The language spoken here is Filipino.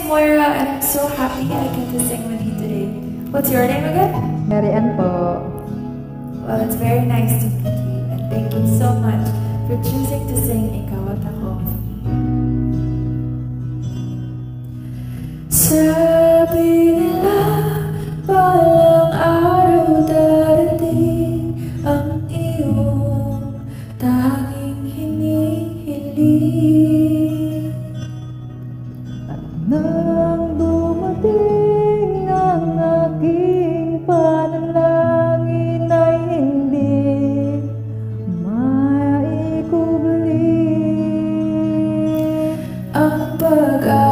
Moira, and I'm so happy I get to sing with you today. What's your name again? Mary Ann po. Well, it's very nice to meet you, and thank you so much for choosing to sing Ikaw at Ako with me. Sabi nila, balang araw darating ang iyong tanging hinihiling. At nang dumating ang aking panalangin ay hindi maikubli Ang pag